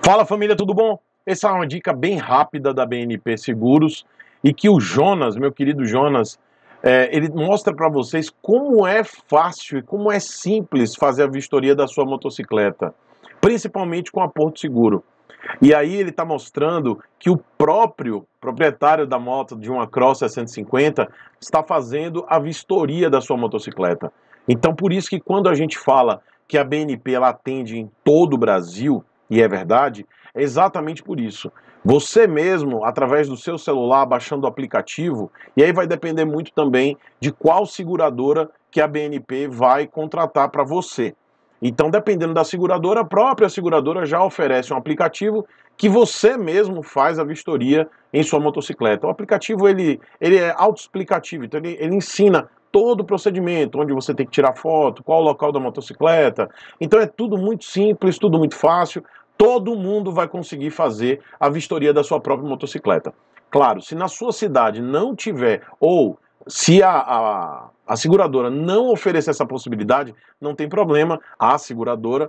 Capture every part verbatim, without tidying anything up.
Fala família, tudo bom? Essa é uma dica bem rápida da B N P Seguros e que o Jonas, meu querido Jonas, é, ele mostra para vocês como é fácil e como é simples fazer a vistoria da sua motocicleta, principalmente com a Porto Seguro. E aí ele está mostrando que o próprio proprietário da moto de uma Cross seiscentos e cinquenta está fazendo a vistoria da sua motocicleta. Então por isso que quando a gente fala que a B N P ela atende em todo o Brasil, e é verdade, é exatamente por isso. Você mesmo, através do seu celular, baixando o aplicativo, e aí vai depender muito também de qual seguradora que a B N P vai contratar para você. Então, dependendo da seguradora, a própria seguradora já oferece um aplicativo que você mesmo faz a vistoria em sua motocicleta. O aplicativo ele, ele é autoexplicativo, então ele, ele ensina todo o procedimento, onde você tem que tirar foto, qual o local da motocicleta. Então é tudo muito simples, tudo muito fácil. Todo mundo vai conseguir fazer a vistoria da sua própria motocicleta. Claro, se na sua cidade não tiver, ou se a, a, a seguradora não oferecer essa possibilidade, não tem problema, a seguradora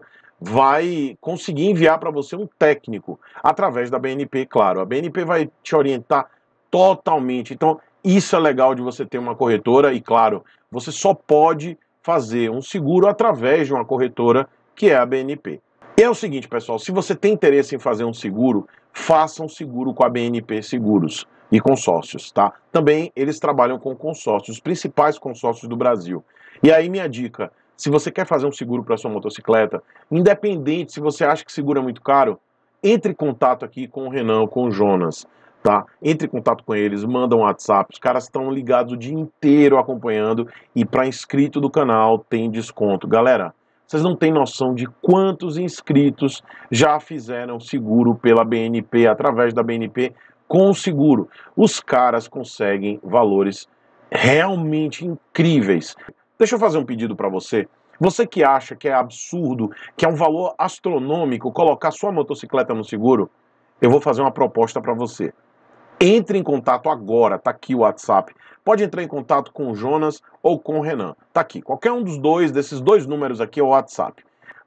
vai conseguir enviar para você um técnico, através da B N P, claro. A B N P vai te orientar totalmente. Então, isso é legal de você ter uma corretora e, claro, você só pode fazer um seguro através de uma corretora, que é a B N P. E é o seguinte, pessoal, se você tem interesse em fazer um seguro, faça um seguro com a B N P Seguros e consórcios, tá? Também eles trabalham com consórcios, os principais consórcios do Brasil. E aí minha dica, se você quer fazer um seguro para sua motocicleta, independente se você acha que seguro é muito caro, entre em contato aqui com o Renan, com o Jonas, tá? Entre em contato com eles, manda um WhatsApp, os caras estão ligados o dia inteiro acompanhando e para inscrito do canal tem desconto. Galera, vocês não têm noção de quantos inscritos já fizeram seguro pela B N P, através da B N P, com o seguro. Os caras conseguem valores realmente incríveis. Deixa eu fazer um pedido para você. Você que acha que é absurdo, que é um valor astronômico colocar sua motocicleta no seguro, eu vou fazer uma proposta para você. Entre em contato agora, tá aqui o WhatsApp. Pode entrar em contato com o Jonas ou com o Renan. Tá aqui, qualquer um dos dois, desses dois números aqui é o WhatsApp.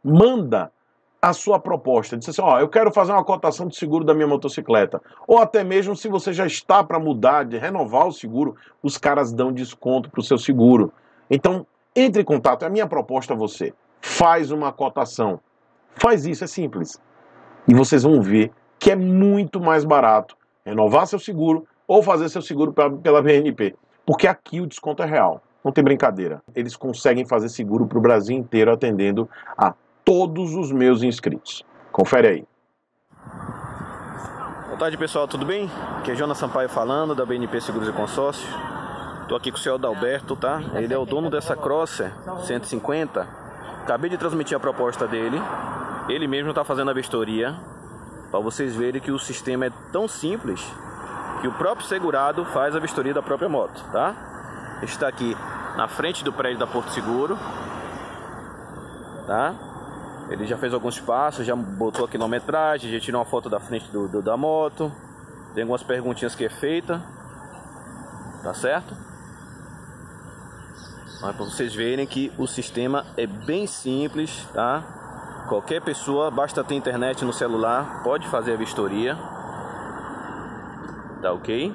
Manda a sua proposta. Diz assim, ó, eu quero fazer uma cotação de seguro da minha motocicleta. Ou até mesmo se você já está para mudar, de renovar o seguro, os caras dão desconto para o seu seguro. Então, entre em contato, é a minha proposta a você. Faz uma cotação. Faz isso, é simples. E vocês vão ver que é muito mais barato renovar seu seguro ou fazer seu seguro pra, pela B N P. Porque aqui o desconto é real. Não tem brincadeira. Eles conseguem fazer seguro para o Brasil inteiro atendendo a todos os meus inscritos. Confere aí. Boa tarde, pessoal, tudo bem? Aqui é Jonas Sampaio falando, da B N P Seguros e Consórcio. Tô aqui com o senhor Adalberto, tá? Ele é o dono dessa Crosser cento e cinquenta. Acabei de transmitir a proposta dele. Ele mesmo está fazendo a vistoria, para vocês verem que o sistema é tão simples que o próprio segurado faz a vistoria da própria moto, tá? Está aqui na frente do prédio da Porto Seguro, tá? Ele já fez alguns passos, já botou a quilometragem, já tirou uma foto da frente do, do, da moto. Tem algumas perguntinhas que é feita, tá certo? Mas para vocês verem que o sistema é bem simples, tá? Qualquer pessoa, basta ter internet no celular, pode fazer a vistoria. Tá ok?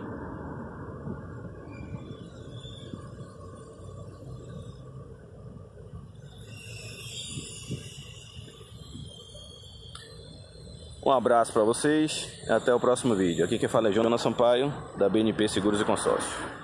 Um abraço para vocês e até o próximo vídeo. Aqui quem fala é Jonas Sampaio, da B N P Seguros e Consórcio.